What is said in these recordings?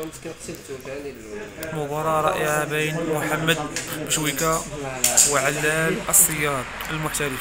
مباراة رائعة بين محمد بشويكة وعلال الصياد المحترف.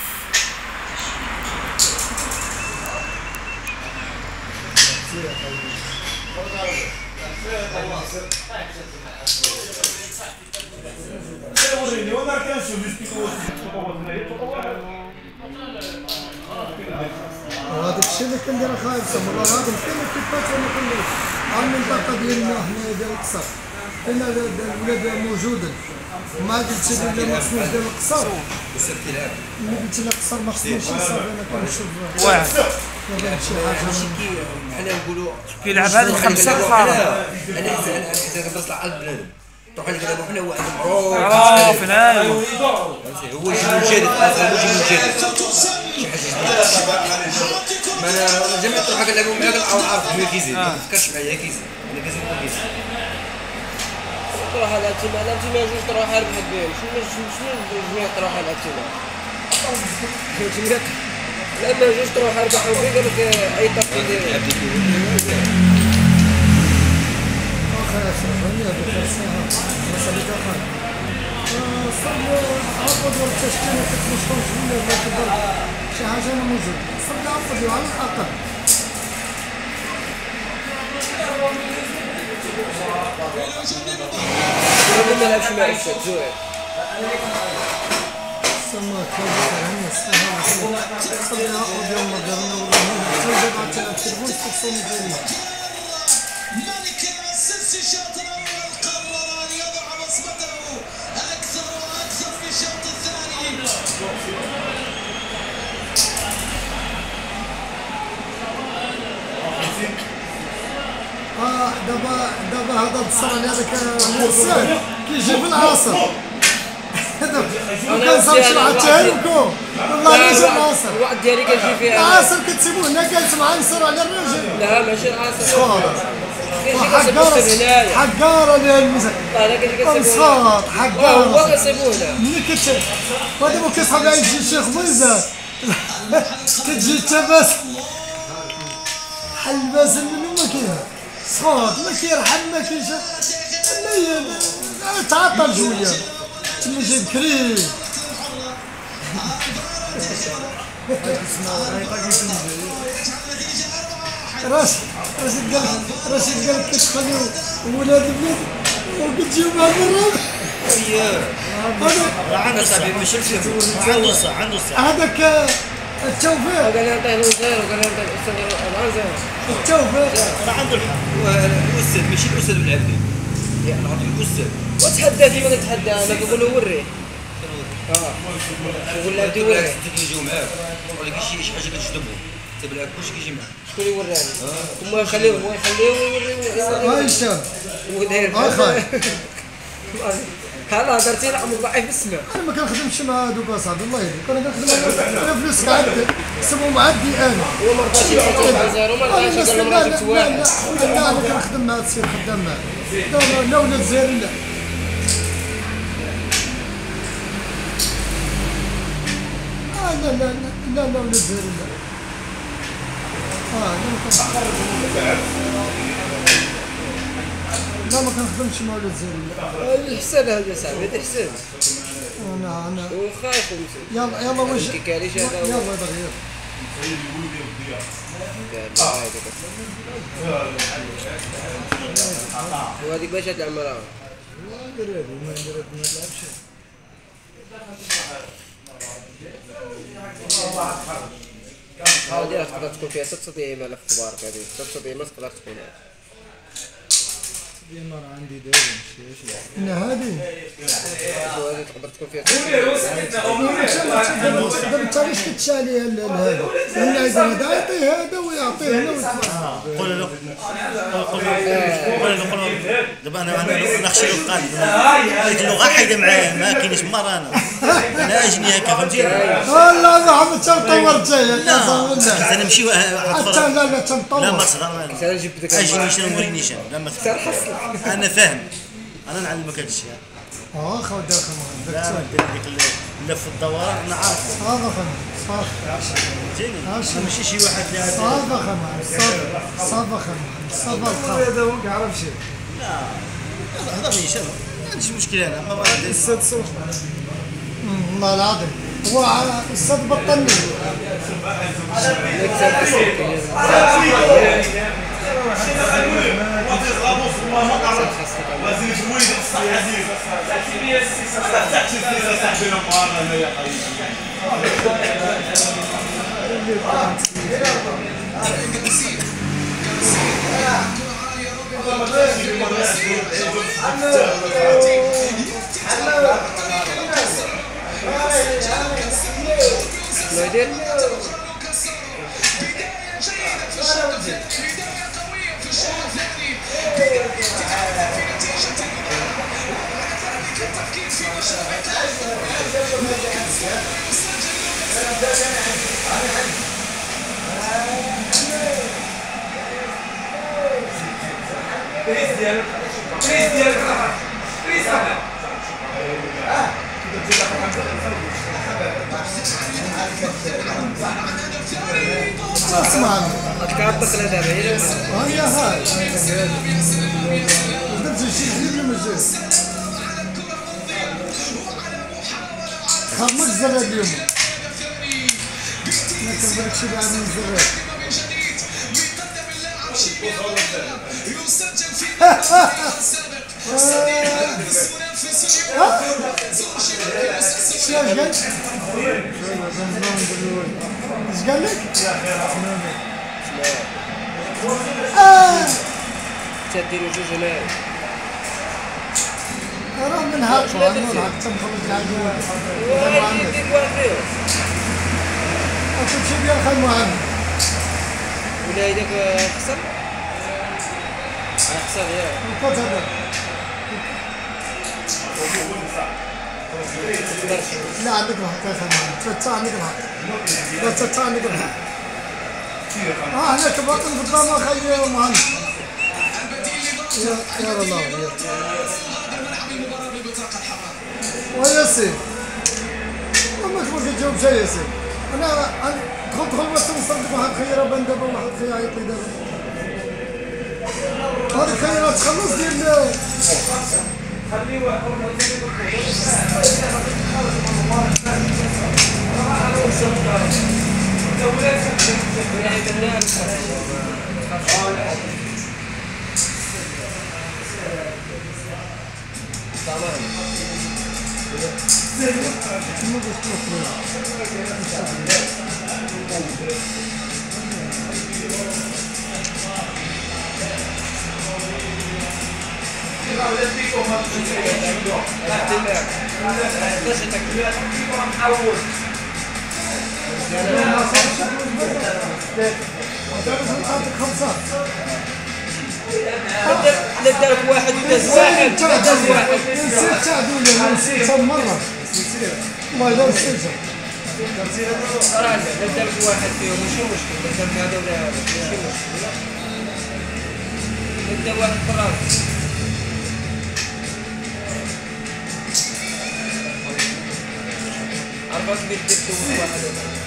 وهذاك الشيء اللي كندير خايف مرة هذا كاين كيفاش انا كندير على المنطقة ديالنا هنا ديال القصر كاين الولاد موجودين ما قلتش لي ما خصنيش ديال القصر ملي قلت لي القصر ما خصنيش يصير انا كنشوف واحد شي حاجة بحال نقولوا كيلعب هذه الخمسة خارج. انا كنطلع على البلاد تروح لك دابا حنا واحد معروف هنايا هو يجي من جديد اصلا يجي من جديد شي حاجه جديده. ما انا جميع تروح كنلعبوا معاك او عارف ملي كيزيد ما تفكرش معايا كيزيد انا كيزيد تروح على التيم جوج تروح ربح بهم شنو جميع تروح على التيم لما جوج تروح ربحوا بهم قال لك اي تقدير واخا اشرف هاني هذيك الساعة صافي دخل صلوا عقد التشكيلة كتمشطون جميلة ولا كبر شي حاجة أنا موجود صلوا عقدوا على الأقل ما نلعبش مع الشد زوين سما كذا هاني الساعة صلوا عقد يوم ما قالنا والله توجد على التليفون تتصلوا بيني ملك السلسي الشوط الاول قرر ان يضع بصمته اكثر واكثر في الشوط الثاني. دابا هذا التصرف هذاك مرسال كيجيب العصر كنصرفش مع التهريب والله ما جا العصر الواحد ديالي كنجي فيها العصر كتسيبوه هنا جالس معاه نصروا على الراجل لا ماشي العصر حقارة ديال المزن انا كنجي كنسيبو صفات حقارة هو كنسيبو هنا ملي كتشوف ودابا كيصحاب يجي شي خبيزة كتجي التباس حل الباس منو ما كاين صفات ما كيرحم ما كاينش تعطل شوية تما جاي بكري راشد قال لك كتخليو ولاد البلاد وكتجيو مع الرابع عنده صاحبي ماشي عنده صح هذاك التوفيق قال لي نعطيه الوزير وقال لي نعطيه الاستاذ العزيز التوفيق راه عنده الحق الاستاذ ماشي الاستاذ والعبدي يعني نعطي الاستاذ وتحدى كيما كنتحدى انا كنقول له وريه نقول له بدي وريه حتى كيجيو معاك تقول لك شي حاجه كتجذبهم انت بالعكس كلشي كيجي معاك شكون يوراني هما يخليوه يوريو هاي الشاب وداير اخاي هلا هضرتي لي عمرك ضعيف السمع انا ما كنخدمش مع هذوك اصاحبي الله يهديك انا كنخدم انا فلوس عندي سمو عندي انا هو ما رضاش يعطيك زيرو وما رضاش قال له راه جبت واحد لا انا كنخدم مع السير خدام معاه لا ولا الزير لا لا لا لا لا ولا الزير لا لا ما كنخدمش مع ولا الزير الحساب هذا صاحبي هذا حساب انا وخايف يلا واش كيكاليش هذا يلا دغيا وهذيك باش هاد العمرة ما نلعبش هذه راه تقدر تكون فيها 6 ايام على اختبارك هذه 6 ايام تقدر تكون ديما راه عندي دابا ماشي لا هذه وهذه تقدر تكون فيها دابا انت علاش كتشالي هذا اللعيبه هذا يعطيه هذا ويعطيه هنا ويتفرج قول له دابا انا نخشى القلب قلت له غا حيد معايا ما كاينش مره انا اجني هكا فهمتي لا لا عم تطور جاي لا انا نمشي حتى لا تنطور لا ما تصدر اجني شنو موريني شنو لا ما انا فاهم انا نعلمك هذا الشيء خا داخل لا ديك اللف الدوران انا عارف صافا صافي فهمتيني ماشي شي واحد اللي صافا صافا صافا هذا هو ما كيعرفش لا هذا من شر ما عنديش مشكل انا ما غادي السادس والله العظيم هو الصد بطلني نادر اسمع كانت دخلة دابا هي هيا هاي درت شي حليب من الجهه خمس زرات اليوم ما كنبغيش شي بعد من الزرات اش قال لك؟ تديروا جوج هنايا راه من هاك نلعب تنخرج العدو يدير واحد فيهم تمشي ديال خال محمد ولا هيداك خسر خسر ياك الكوت هذا لا عندك الحق يا خال محمد ثلاثة عندك الحق ثلاثة عندك الحق هناك باطن قدام اخي محمد يا الله وياسين ما تبغى تجاوب شيء ياسين انا دخل بس نصدق واحد خيره بان دابا واحد خير يعيط لي دابا هذه الخيره تخلص ديال دارك واحد وداز واحد وداز واحد نسيت تعدوا لي نسيت مرة والله إلا نسيت راه دارك واحد فيهم ماشي مشكل دارك هذا ولا هذا ماشي مشكل دا واحد فراس عرفت بيت ديك واحد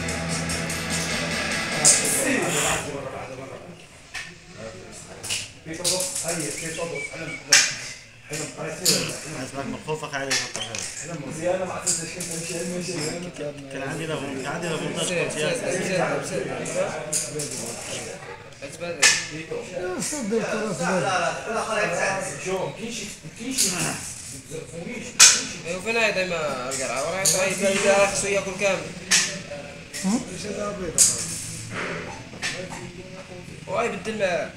اسمك مخوفك عليه كان عندي لافونتاج صدق وفين هاي دايما القرعة وراه يبدا خصو ياكل كامل واي بدل معاه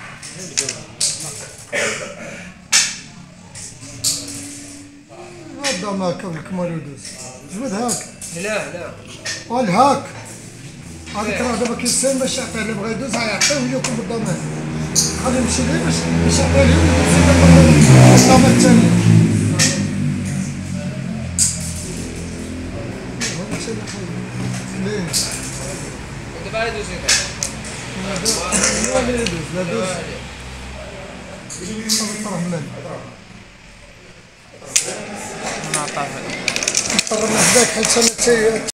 هذا ما كان الكمال يدوز جبد هاك لا والهاك هذيك راه دابا كيستاهل باش يعطيه اللي بغا يدوز غيعطيه وياكل بالضمان خليه يمشي ليه باش يعطيه ليه ويدوز الضمان الثاني هذا شي ليه دابا يدوز لا يدوز لا يدوز الرحمن نعطاه اضطر من حداك حيت انا